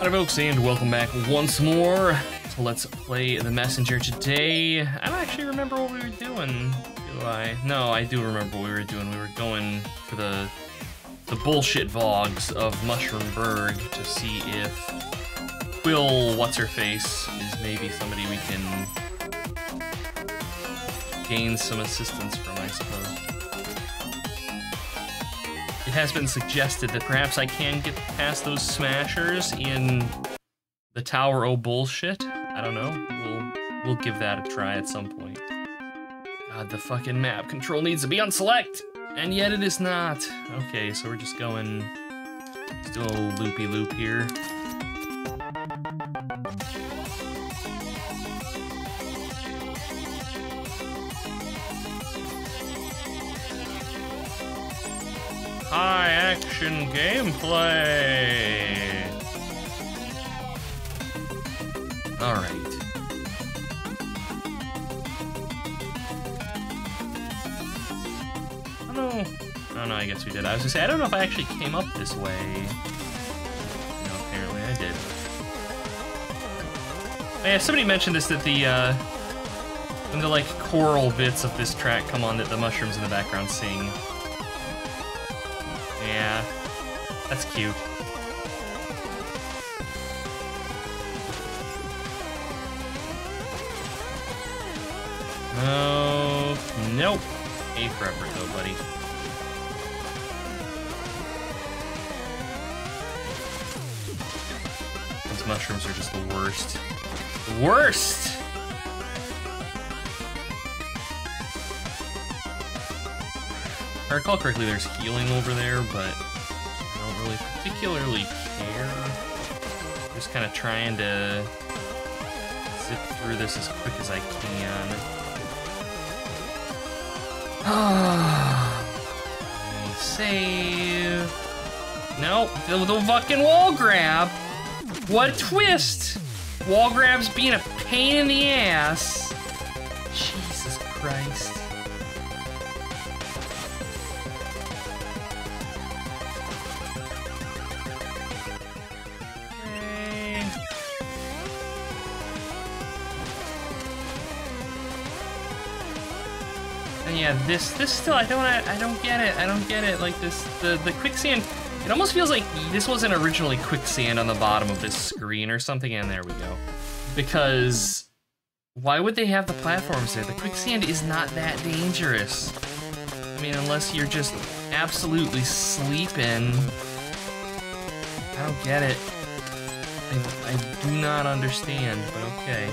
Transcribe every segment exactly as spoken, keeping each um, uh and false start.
Hi folks, and welcome back once more to Let's Play the Messenger today. I don't actually remember what we were doing, do I? No, I do remember what we were doing. We were going for the the bullshit vogs of Mushroomberg to see if Quill What's-Her-Face is maybe somebody we can gain some assistance from, I suppose. It has been suggested that perhaps I can get past those smashers in the Tower O' Bullshit. I don't know. We'll we'll give that a try at some point. God, the fucking map control needs to be on select, and yet it is not. Okay, so we're just going, just doing a little loopy loop here. High action gameplay. All right. I don't know. Oh no, I guess we did. I was gonna say I don't know if I actually came up this way. No, apparently I did. Oh, yeah, somebody mentioned this that the uh, when the like choral bits of this track come on, that the mushrooms in the background sing. Yeah, that's cute. Oh, nope. A for effort though, buddy. These mushrooms are just the worst. The worst! If I recall correctly, there's healing over there, but I don't really particularly care. I'm just kind of trying to zip through this as quick as I can. Ah, save. Nope, the, the fucking wall grab. What a twist! Wall grab's being a pain in the ass. Jesus Christ. Yeah, this this still I don't I, I don't get it. I don't get it. Like this the the quicksand. It almost feels like this wasn't originally quicksand on the bottom of this screen or something. And there we go. Because why would they have the platforms there? The quicksand is not that dangerous. I mean, unless you're just absolutely sleeping. I don't get it. I, I do not understand. But okay.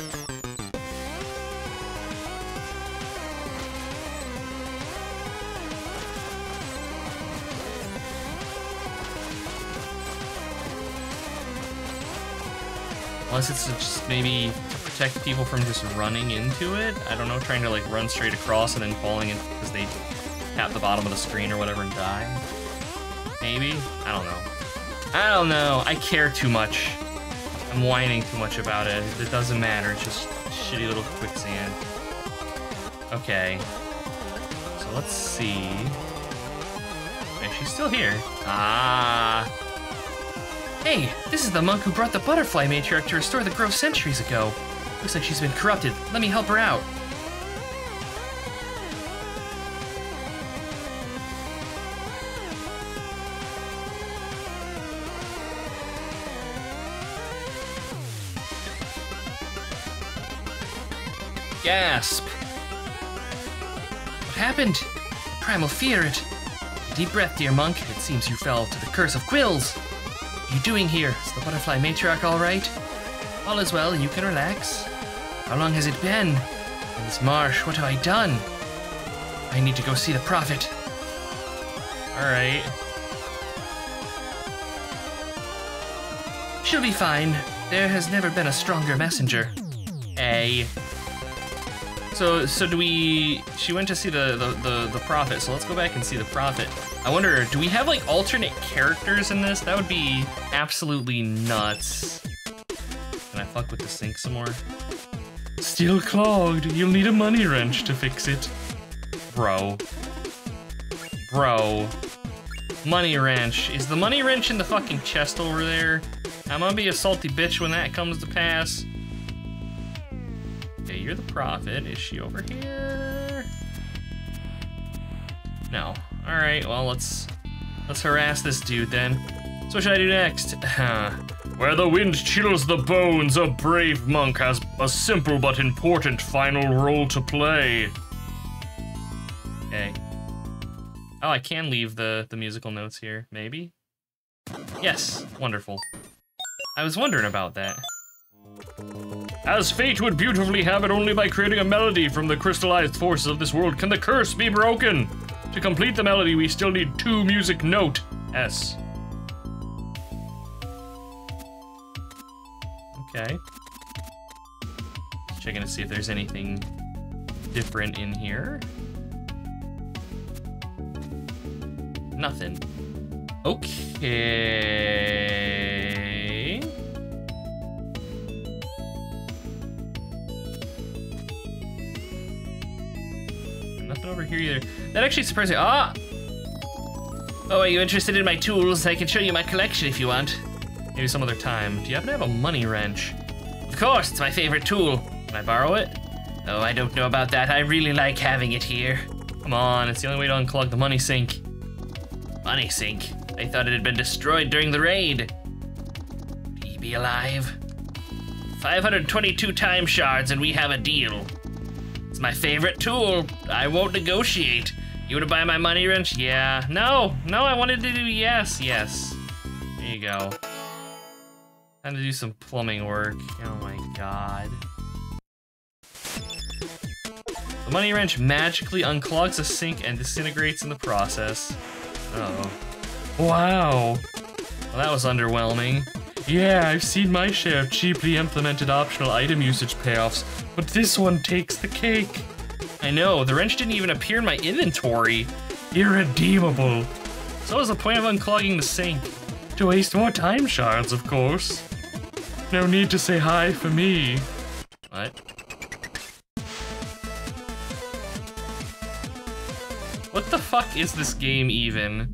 Unless it's just maybe to protect people from just running into it. I don't know, trying to like run straight across and then falling in because they tap the bottom of the screen or whatever and die. Maybe? I don't know. I don't know. I care too much. I'm whining too much about it. It doesn't matter. It's just shitty little quicksand. Okay. So let's see. Hey, she's still here. Ah. Hey, this is the monk who brought the butterfly matriarch to restore the grove centuries ago. Looks like she's been corrupted. Let me help her out. Gasp. What happened? Primal fear it. A deep breath, dear monk. It seems you fell to the curse of quills. What are you doing here? Is the butterfly matriarch all right? All is well, you can relax. How long has it been? In this marsh, what have I done? I need to go see the prophet. Alright. She'll be fine. There has never been a stronger messenger. A. So, so do we... She went to see the, the, the, the prophet, so let's go back and see the prophet. I wonder, do we have, like, alternate characters in this? That would be absolutely nuts. Can I fuck with the sink some more? Still clogged. You'll need a money wrench to fix it. Bro. Bro. Money wrench. Is the money wrench in the fucking chest over there? I'm gonna be a salty bitch when that comes to pass. Okay, you're the prophet. Is she over here? No. Alright, well, let's let's harass this dude then. So what should I do next? Where the wind chills the bones, a brave monk has a simple but important final role to play. Okay. Oh, I can leave the, the musical notes here, maybe? Yes, wonderful. I was wondering about that. As fate would beautifully have it, only by creating a melody from the crystallized forces of this world can the curse be broken. To complete the melody, we still need two music note S. Okay. Checking to see if there's anything different in here. Nothing. Okay. Nothing over here either. That actually surprised me. Ah! Oh, are you interested in my tools? I can show you my collection if you want. Maybe some other time. Do you happen to have a money wrench? Of course, it's my favorite tool. Can I borrow it? Oh, I don't know about that. I really like having it here. Come on, it's the only way to unclog the money sink. Money sink? I thought it had been destroyed during the raid. Would he be alive? five hundred twenty-two time shards and we have a deal. It's my favorite tool. I won't negotiate. You wanna buy my money wrench? Yeah. No, no, I wanted to do yes, yes. There you go. Time to do some plumbing work. Oh my god. The money wrench magically unclogs the sink and disintegrates in the process. Uh-oh. Wow. Well, that was underwhelming. Yeah, I've seen my share of cheaply implemented optional item usage payoffs, but this one takes the cake. I know, the wrench didn't even appear in my inventory. Irredeemable. So what was the point of unclogging the sink? To waste more time shards, of course. No need to say hi for me. What? What the fuck is this game even?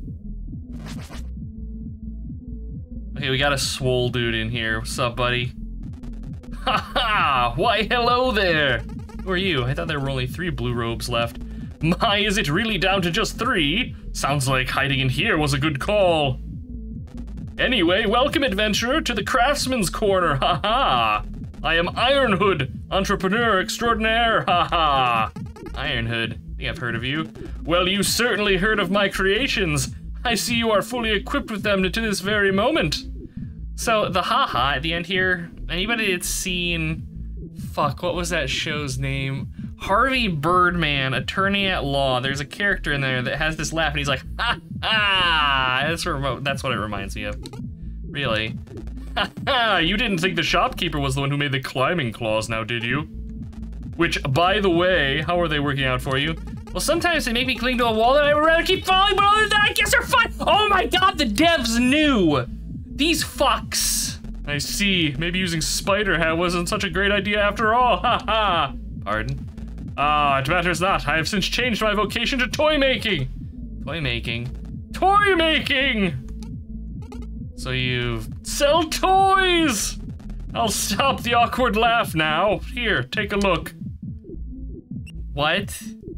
Okay, we got a swole dude in here. What's up, buddy? Haha! Why, hello there! Who are you? I thought there were only three blue robes left. My, is it really down to just three? Sounds like hiding in here was a good call. Anyway, welcome, adventurer, to the Craftsman's Corner, haha! I am Ironhood, entrepreneur extraordinaire, haha! Ironhood, I think I've heard of you. Well, you certainly heard of my creations. I see you are fully equipped with them to this very moment. So, the haha at the end here, anybody that's seen... Fuck, what was that show's name? Harvey Birdman, Attorney at Law. There's a character in there that has this laugh and he's like, ha ha! That's, that's what it reminds me of. Really. Ha ha! You didn't think the shopkeeper was the one who made the climbing claws now, did you? Which, by the way, how are they working out for you? Well, sometimes they make me cling to a wall that I would rather keep falling, but other than that, I guess they're fine! Oh my god, the devs knew! These fucks! I see. Maybe using Spider Hat wasn't such a great idea after all. Ha ha. Pardon? Ah, it matters not. I have since changed my vocation to toy making. Toy making? Toy making! So you sell toys! I'll stop the awkward laugh now. Here, take a look. What?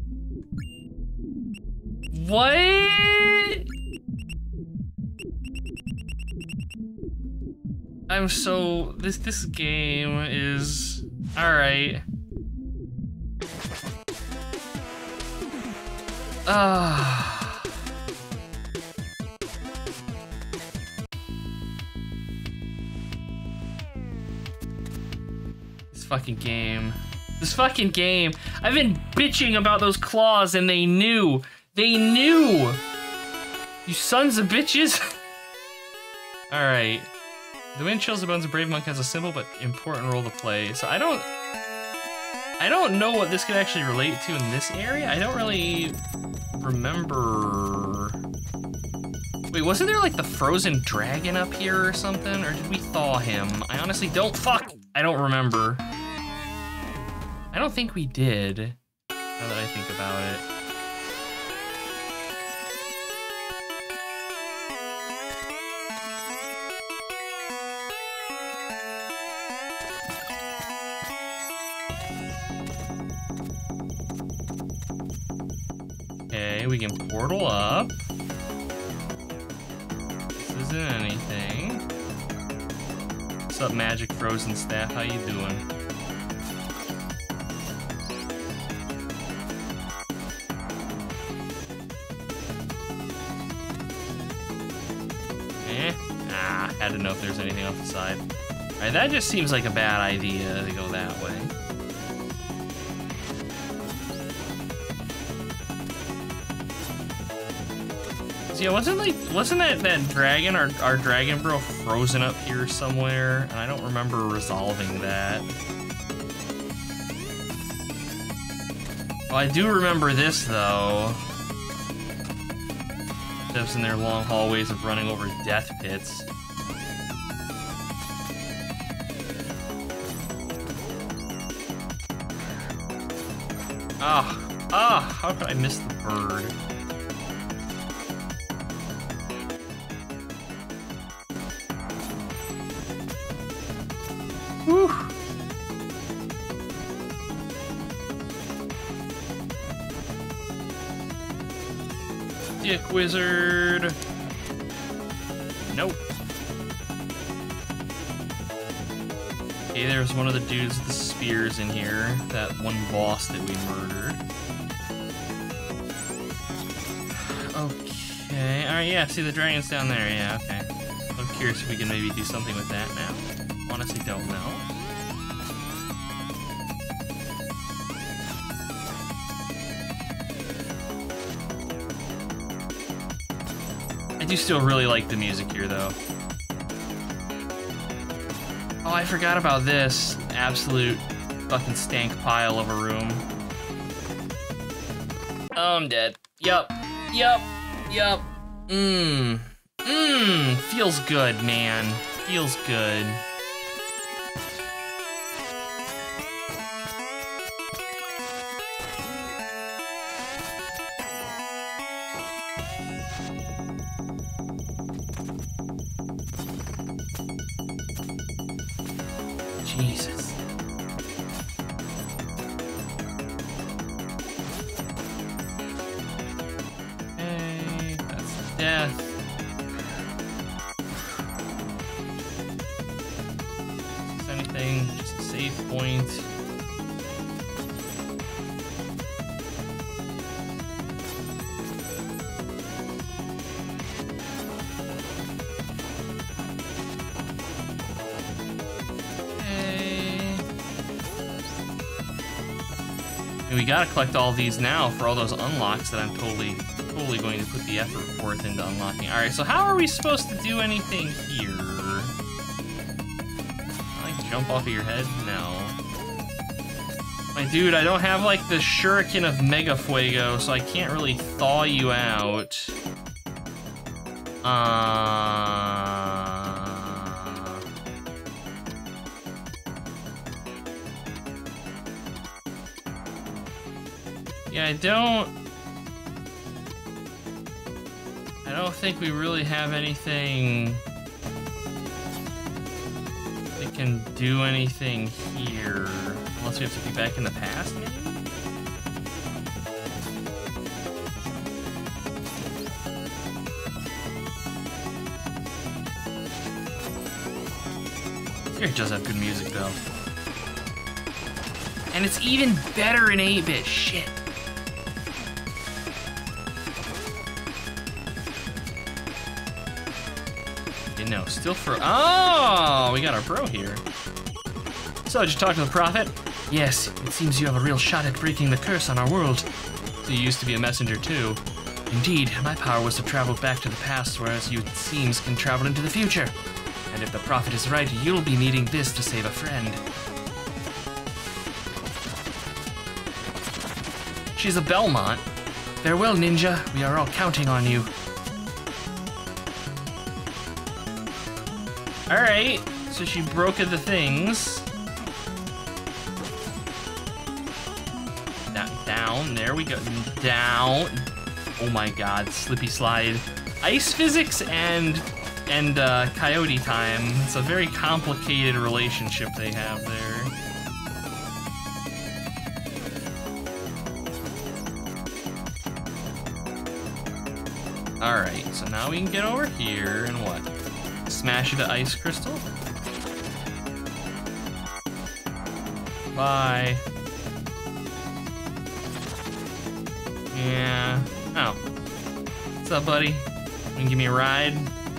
What? I'm so, this this game is, all right. Ah. This fucking game. This fucking game. I've been bitching about those claws and they knew. They knew. You sons of bitches. All right. The wind chills the bones of brave monk has a simple but important role to play. So I don't, I don't know what this could actually relate to in this area. I don't really remember. Wait, wasn't there like the frozen dragon up here or something? Or did we thaw him? I honestly don't, fuck, I don't remember. I don't think we did, now that I think about it. we can portal up. This isn't anything. What's up, Magic Frozen Staff? How you doing? Eh? Ah, had to know if there's anything off the side. Alright, that just seems like a bad idea to go that way. Yeah, wasn't like wasn't that that dragon, our our dragon bro, frozen up here somewhere? And I don't remember resolving that. Oh, I do remember this though. Devs in their long hallways of running over death pits. Ah, ah! How could I miss the bird? Whew. Dick wizard. Nope. Okay, there's one of the dudes with the spears in here. That one boss that we murdered. Okay. Alright, yeah, see the dragon's down there. Yeah, okay. I'm curious if we can maybe do something with that now. Honestly, don't know. I do still really like the music here, though. Oh, I forgot about this absolute fucking stank pile of a room. Oh, I'm dead. Yup. Yup. Yup. Mmm. Mmm. Feels good, man. Feels good. Jesus. Okay, that's death. Is this anything? Just a save point. We gotta collect all these now for all those unlocks that I'm totally, totally going to put the effort forth into unlocking. All right, so how are we supposed to do anything here? Like jump off of your head? No. My dude, I don't have like the shuriken of Mega Fuego, so I can't really thaw you out. Uh... Yeah, I don't... I don't think we really have anything that can do anything here. Unless we have to be back in the past, maybe? It does have good music, though. And it's even better in eight bit. Shit. No, still for... Oh, we got our bro here. So, did you talk to the prophet? Yes, it seems you have a real shot at breaking the curse on our world. So you used to be a messenger too. Indeed, my power was to travel back to the past, whereas you, it seems, can travel into the future. And if the prophet is right, you'll be needing this to save a friend. She's a Belmont. Farewell, Ninja. We are all counting on you. Alright, so she broke the things. Down, down, there we go. Down. Oh my god, slippy slide. Ice physics and and uh, coyote time. It's a very complicated relationship they have there. Alright, so now we can get over here and what? Smash into ice crystal? Bye. Yeah. Oh. What's up, buddy? You can give me a ride?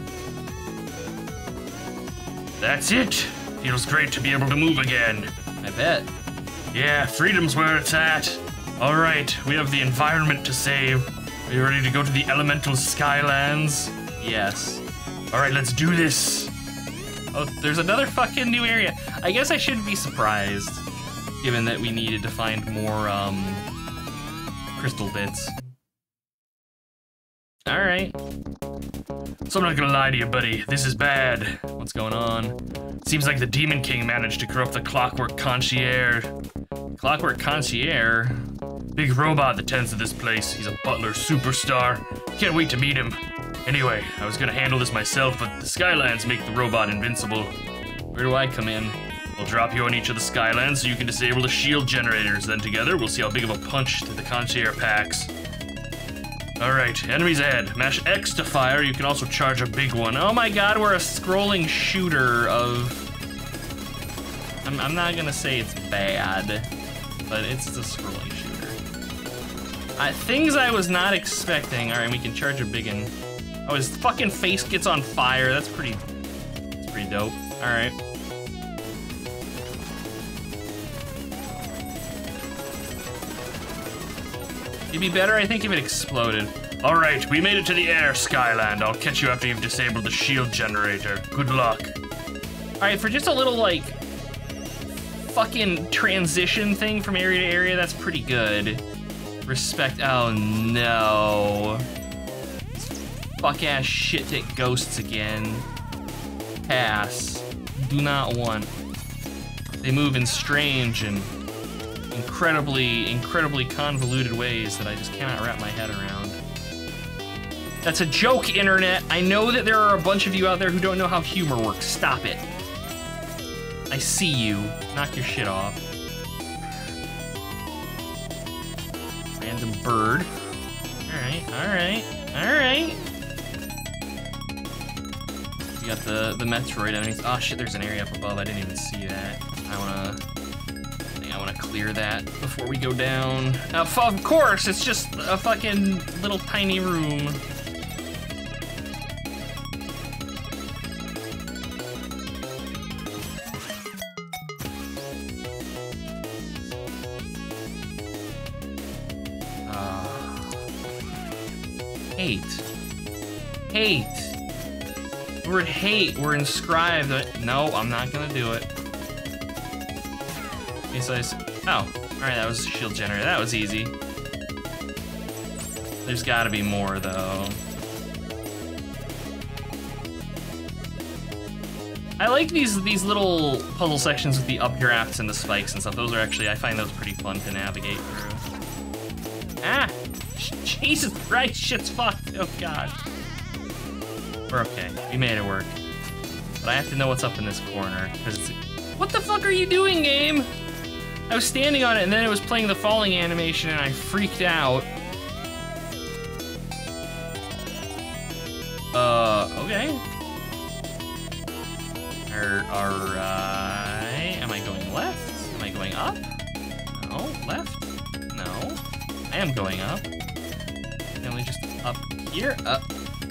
That's it! Feels great to be able to move again. I bet. Yeah, freedom's where it's at. Alright, we have the environment to save. Are you ready to go to the elemental skylands? Yes. Alright, let's do this. Oh, there's another fucking new area. I guess I shouldn't be surprised, given that we needed to find more, um, crystal bits. Alright. So I'm not gonna lie to you, buddy. This is bad. What's going on? Seems like the Demon King managed to corrupt the Clockwork Concierge. Clockwork Concierge? Big robot that tends to this place. He's a butler superstar. Can't wait to meet him. Anyway, I was gonna handle this myself, but the Skylands make the robot invincible. Where do I come in? I'll drop you on each of the Skylands so you can disable the shield generators. Then together, we'll see how big of a punch to the Concierge packs. Alright, enemies ahead. Mash X to fire. You can also charge a big one. Oh my god, we're a scrolling shooter of... I'm, I'm not gonna say it's bad, but it's a scrolling shooter. Uh, things I was not expecting. Alright, we can charge a big one. Oh, his fucking face gets on fire. That's pretty... That's pretty dope. Alright. It'd be better, I think, if it exploded. All right, we made it to the air, Skyland. I'll catch you after you've disabled the shield generator. Good luck. All right, for just a little, like, fucking transition thing from area to area, that's pretty good. Respect, oh no. Fuck-ass shit-tick ghosts again. Pass. Do not want. They move in strange and incredibly, incredibly convoluted ways that I just cannot wrap my head around. That's a joke, internet. I know that there are a bunch of you out there who don't know how humor works. Stop it. I see you. Knock your shit off. Random bird. Alright, alright, alright. We got the, the Metroid enemies. Oh shit, there's an area up above. I didn't even see that. I wanna... I wanna clear that before we go down. Uh, of course, it's just a fucking little tiny room. Hate. Hate. The word hate were inscribed. No, I'm not gonna do it. Okay, so I s oh, alright, that was a shield generator. That was easy. There's gotta be more, though. I like these these little puzzle sections with the updrafts and the spikes and stuff. Those are actually, I find those pretty fun to navigate through. Ah! Jesus Christ, shit's fucked. Oh god. We're okay. We made it work. But I have to know what's up in this corner, because it's... What the fuck are you doing, game? I was standing on it, and then it was playing the falling animation, and I freaked out. Uh, okay. Alright. Am I going left? Am I going up? No. Left? No. I am going up. Can we just up here? Up.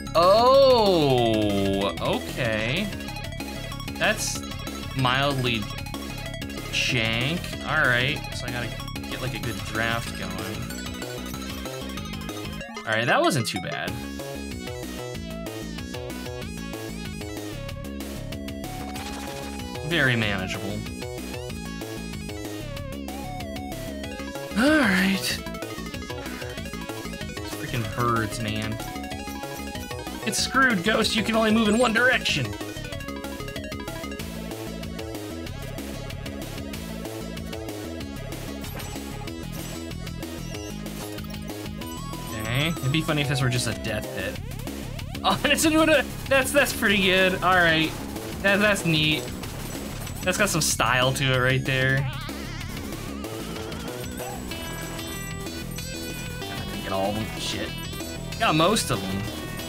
Oh, okay. That's mildly jank. All right, so I gotta get like a good draft going. All right, that wasn't too bad. Very manageable. All right. Freaking birds, man. It's screwed, Ghost. You can only move in one direction. Okay. It'd be funny if this were just a death pit. Oh, and it's into a... That's, that's pretty good. All right. That, that's neat. That's got some style to it right there. I didn't get all of them. Shit. Got most of them.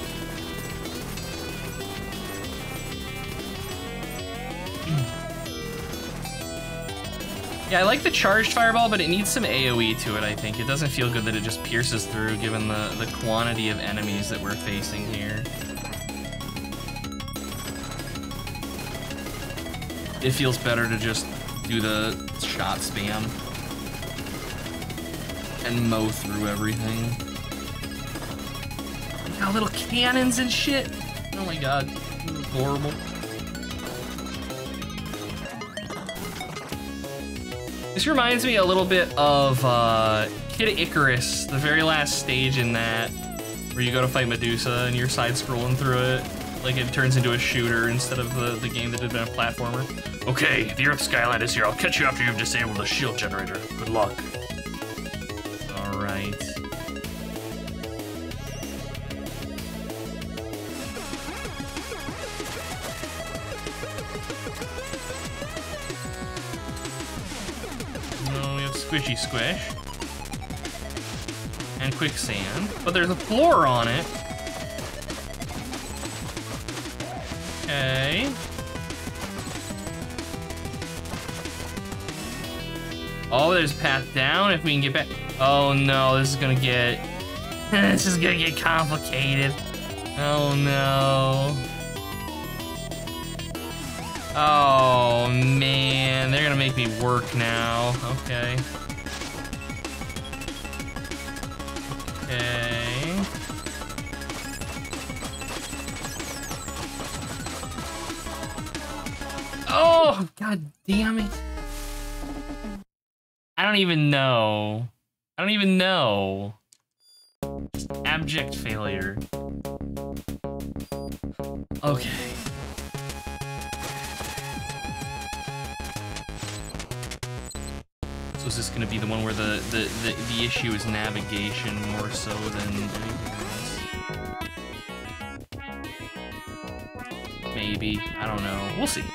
Yeah, I like the charged fireball, but it needs some AoE to it, I think. It doesn't feel good that it just pierces through, given the, the quantity of enemies that we're facing here. It feels better to just do the shot spam and mow through everything. Look how little cannons and shit. Oh my god, this is horrible. This reminds me a little bit of uh, Kid Icarus, the very last stage in that, where you go to fight Medusa and you're side-scrolling through it. Like it turns into a shooter instead of the, the game that had been a platformer. Okay, the Earth Skyline is here. I'll catch you after you've disabled the shield generator. Good luck. All right. No, we have Squishy Squish. And Quicksand. But there's a floor on it. Okay. Oh, there's a path down if we can get back. Oh no, this is gonna get... this is gonna get complicated. Oh no. Oh man, they're gonna make me work now. Okay. Okay. Oh, god damn it. I don't even know. I don't even know. Just abject failure. Okay. So is this gonna be the one where the, the, the, the issue is navigation more so than anything else? Maybe. I don't know. We'll see.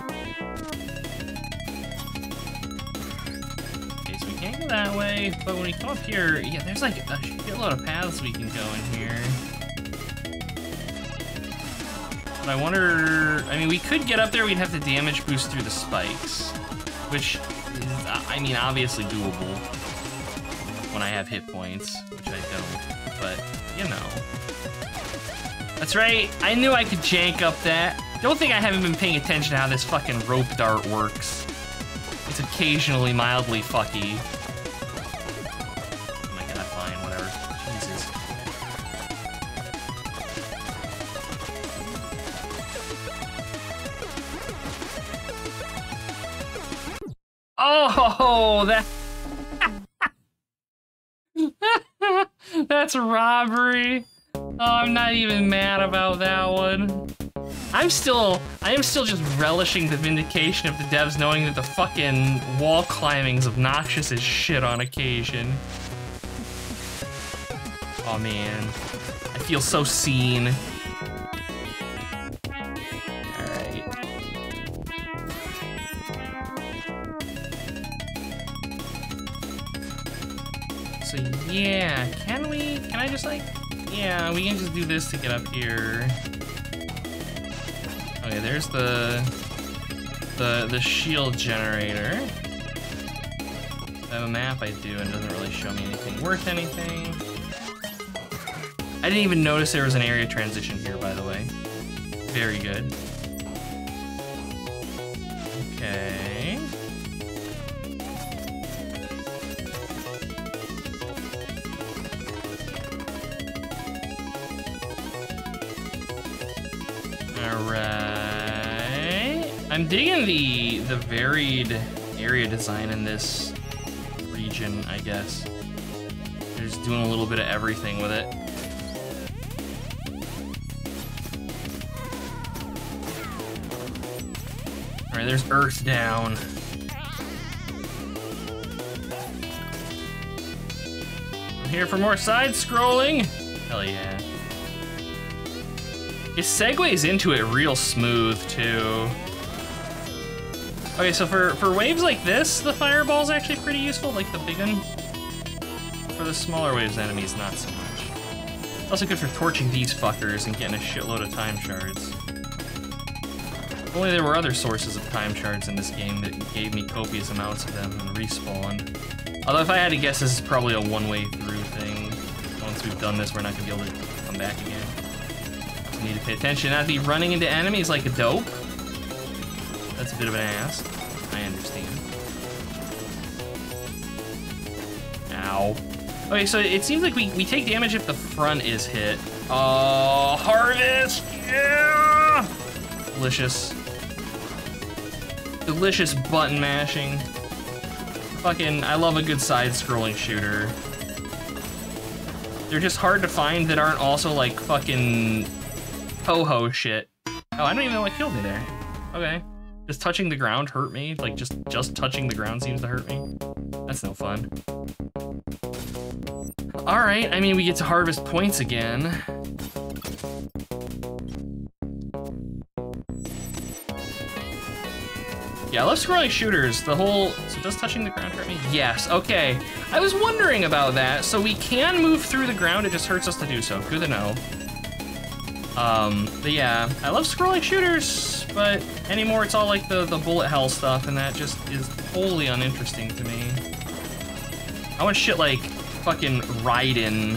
Can't go that way, but when we come up here, yeah, there's like a shitload of paths we can go in here. But I wonder, I mean, we could get up there, we'd have to damage boost through the spikes, which is, I mean, obviously doable when I have hit points, which I don't, but, you know. That's right, I knew I could jank up that. Don't think I haven't been paying attention to how this fucking rope dart works. It's occasionally mildly fucky. Oh my god, fine, whatever. Jesus. Oh, that... That's robbery. Oh, I'm not even mad about that one. I'm still, I am still just relishing the vindication of the devs knowing that the fucking wall climbing's obnoxious as shit on occasion. Oh man, I feel so seen. Alright. So yeah, can we, can I just like, yeah, we can just do this to get up here. Okay, there's the the the shield generator. If I have a map, I do, and it doesn't really show me anything worth anything. I didn't even notice there was an area transition here, by the way. Very good. Okay. Alright. I'm digging the the varied area design in this region, I guess. They're just doing a little bit of everything with it. Alright, there's Earth down. I'm here for more side-scrolling. Hell yeah. It segues into it real smooth, too. Okay, so for, for waves like this, the fireball's actually pretty useful, like the big one. For the smaller waves enemies, not so much. It's also good for torching these fuckers and getting a shitload of time shards. If only there were other sources of time shards in this game that gave me copious amounts of them and respawned. Although if I had to guess, this is probably a one-way through thing. Once we've done this, we're not gonna be able to come back again. So we need to pay attention, not be running into enemies like a dope. That's a bit of an ass. I understand. Ow. Okay, so it seems like we, we take damage if the front is hit. Oh, Harvest! Yeah! Delicious. Delicious button mashing. Fucking, I love a good side-scrolling shooter. They're just hard to find that aren't also like fucking ho-ho shit. Oh, I don't even know what killed me there. Okay. Just touching the ground hurt me? Like, just, just touching the ground seems to hurt me? That's no fun. Alright, I mean, we get to harvest points again. Yeah, I love scrolling shooters. The whole, so does touching the ground hurt me? Yes, okay. I was wondering about that. So we can move through the ground, it just hurts us to do so. Good to know. Um, but yeah, I love scrolling shooters, but anymore it's all like the, the bullet hell stuff, and that just is wholly uninteresting to me. I want shit like fucking Raiden,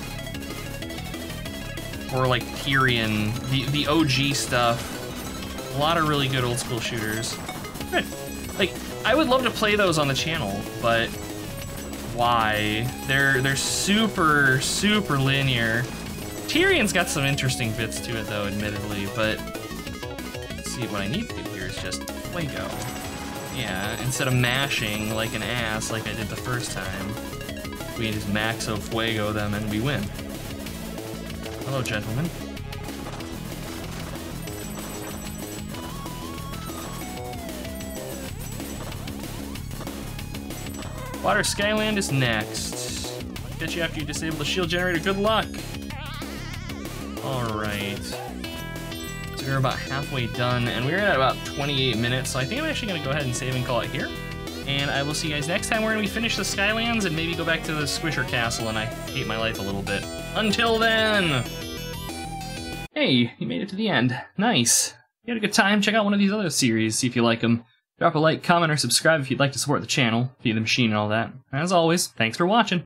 or like Tyrion, the, the O G stuff. A lot of really good old school shooters. Good. Like, I would love to play those on the channel, but why? They're they're super, super linear. Tyrion's got some interesting bits to it though, admittedly, but let's see, what I need to do here is just Fuego. Yeah, instead of mashing like an ass like I did the first time, we can just Maxo Fuego them and we win. Hello, gentlemen. Water Skyland is next. I'll catch you after you disable the shield generator. Good luck. Alright. So we're about halfway done, and we're at about twenty-eight minutes, so I think I'm actually going to go ahead and save and call it here. And I will see you guys next time. We're going to finish the Skylands and maybe go back to the Squisher Castle, and I hate my life a little bit. Until then! Hey, you made it to the end. Nice. You had a good time? Check out one of these other series, see if you like them. Drop a like, comment, or subscribe if you'd like to support the channel, feed the machine and all that. As always, thanks for watching.